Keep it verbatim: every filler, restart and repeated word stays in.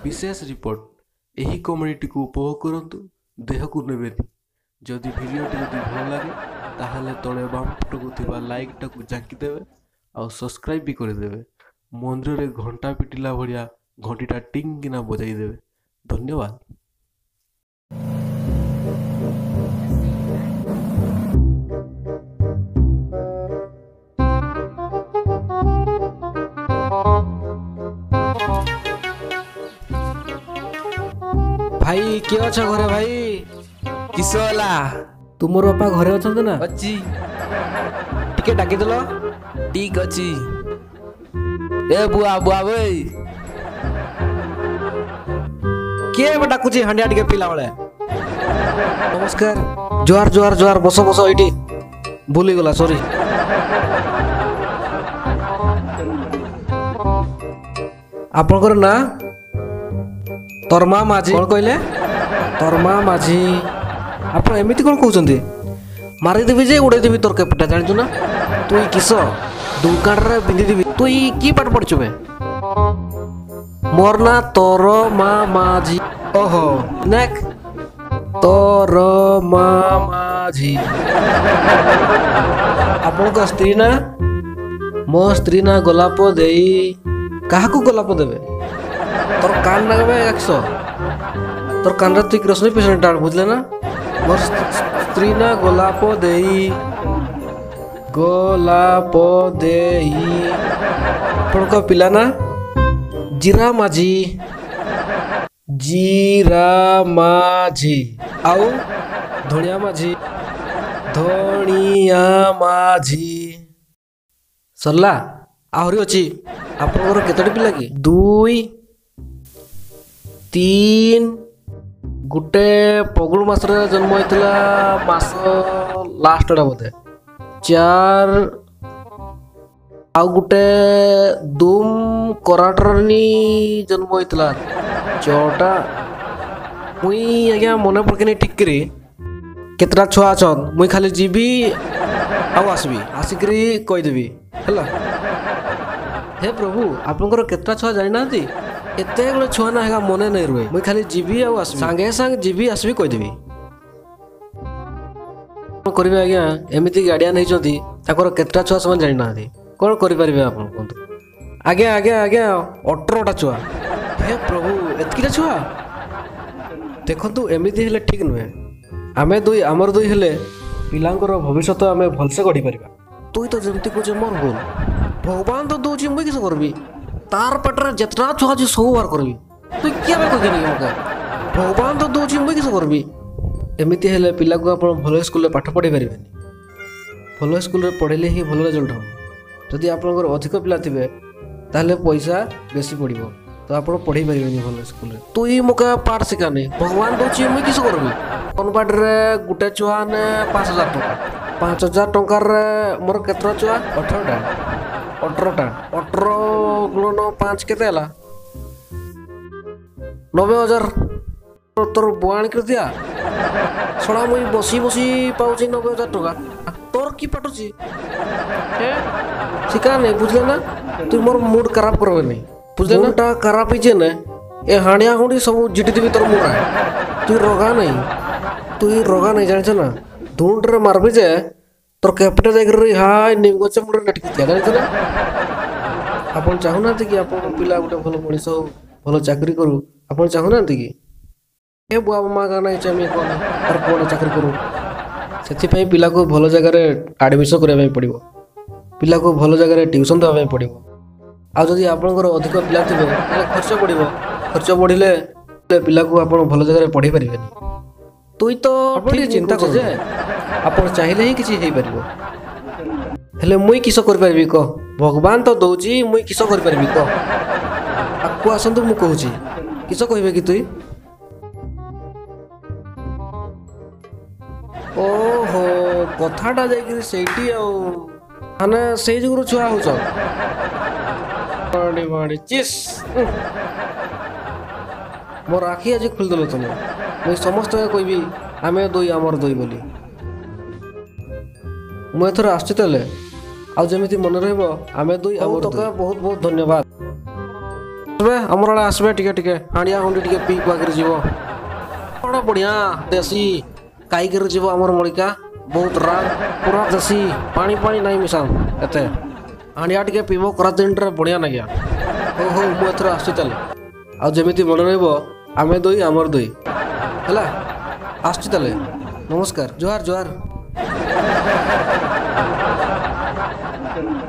विशेष report यही community को उपभोग करंतु देह को नेबेनी जदि वीडियोटी जदि भल लगे ताहले तले बाम पटकु थिबा लाइक टाकु जांकी देबे और सब्सक्राइब भी कर देबे मंदिर रे घंटा पिटिला भलिया घंटीटा टिंग किना बजाई देबे धन्यवाद। भाई किए अछ घरे भाई किस होला तुमर बापा घरे अछंत ना अच्छी टिके डाकी देलो ठीक अच्छी ए बुआ बुआ भाई के बे डाकुची हंडिया टिके पिला वाले नमस्कार जोहार जोहार जोहार बसो बसो एठी भूली गला सॉरी आपनकर ना तरमा माझी कौन कहले तरमा माझी आप एमती कौन कहते मारिदेवी जे उड़े देवी तोर केपटा जानी ना तु किस दुकान रे बिंदी देवी तु की पाठ पढ़छु बे मोर ना तोर मा माझी ओहो नेक तोर मा माझी आपन को स्त्री ना मो स्त्री ना गोलाप देई काहा को गोलाप देबे तोर कान लगबे एकशो तोर कान रे तु कृष्ण पेशेंट डाल बुझले ना मोर स्त्री ना गोलाप देई गोलाप देई अपन को पिला ना जीरा माझी जीरा माझी आउ धनिया माझी धनिया माझी सरला आहरी अछि आपनकर केतडी पिला की दुई तीन गुटे पगुड़ मास जन्म होता मास लास्ट बोधे चार आउ गुटे दुम कराटरनी जन्म होता छटा मुई आज्ञा मन पड़के ठीक करी केतटा छुआ अछन मुई खाली जीवी आउ आसबी आसिकरी कहीदेवी है हे प्रभु आपनकर केतटा छुआ जानी ना एते गुड़े छुआ ना है मने नहीं रुए मुई खाली जीवी आउ आसबी सांगे सांग जीवी आसबी कहीदेवी करेंगे आज्ञा एमती गार्डियन होती केतटा छुआ से जानी ना कौन करें आप आज्ञा आज्ञा आज्ञा अठरटा छुआ हे प्रभु एतकीटा छुआ देखु एमती हेले ठीक नुहे आमे दुई आमर दुई हेले पिलांकर भविष्य आमे भलसे गढ़ी पारिबा तुई तो जमती कहे मोर भूल भगवान तो दूची मुई किस करबी तार पेटर जितना छुआ अच्छी सब बार करबी तुई क्या कहनी मके भगवान तो दूची मुई किस करबी एमती हेले पिला को आप भल स्कूल पाठ पढ़े पारे भल स्कूल पढ़ेले ही भल रिजल्ट हम जदि आपंकर अधिक पिला थे ताहले पैसा बेसी पड़ो तो आप पढ़े पारे भल स्कूल तुई मके पाठ शिखाने भगवान दूची मुई किस करबी कौन रे गोटे छुआ ने पाँच हजार टका पाँच हजार टकर मोर केतटा छुआ अठरटा अठरटा अठर गुणन पाँच केते हला नबे हजार तोर बुआणी कर दिया सड़ा मुई बसी बसी पाउची नबे हजार टका तोर की पटुची शिकार नहीं बुझले ना तू मोर मूड खराब करबे नहीं बुझले ना टा खराब ही ने ए हाणिया हुडी सब जिटी देबी तोर मुरा तू रोगा नहीं तू रोगा नहीं जाने ना धूंड रे मारबी जे तोर कैपिटल जाकर हाय निमगो चमुड़ नटकी क्या जाने ना आपण चाहू ना कि आपण पिला गोटे भल मनीष हो भल चाकरी करू आपण चाहू ना कि ए बुआ माँ का नहीं चाहिए कौन तार पुआटे चाकरी करू से पिला को भल जगार आडमिशन करने पड़ो पिला को भल जगार ट्यूशन देवाई पड़ो आदि आपंकर अधिक पिला थे खर्च बढ़ो खर्च बढ़िले पिला को आप भल जगार पढ़े पारे तुई तो चिंता कर आप चाहिए ही किसी हो पार हेले मुई किस कर कह भगवान तो दौची मुई किस कर कह आपको आसतु मु कहूँ किस कहे कि तुई ओहो कथाटा जाइए सेठी आने से जुगु छुआ हो चिस मोर आखि आज खोलदेल तुम मुझे समस्त कहबी आम दुई आमर दुई बोली मुझे आसमी आजमी मन रही आम दुई बहुत बहुत धन्यवाद। আসবে আমার আড়ে আসবে টিকে টিকে হাঁড়িয়া হুন্ডি টিকে পি পাকিরি যাব বড় বঢ়িয়া দেশি কাইকিরি যাব আমার মଳିକା ବହୁତ ରାଗ ପୁରା ଦେଶୀ ପାଣି ପାଣି ନାହିଁ ମିଶାମ ଏତେ ହାଣ୍ଡିଆ ଟିକେ ପିଇବ ଖରା ଦିନରେ ବଢ଼ିଆ ନାଗିଆ ହଉ ହଉ ମୁଁ ଏଥର ଆସୁଛି ତାହେଲେ ଆଉ ଯେମିତି ମନେ ରହିବ ଆମେ ଦୁଇ ଆମର ଦୁଇ ହେଲା ଆସୁଛି ତାହେଲେ ନମସ୍କାର ଜୁହାର ଜୁହାର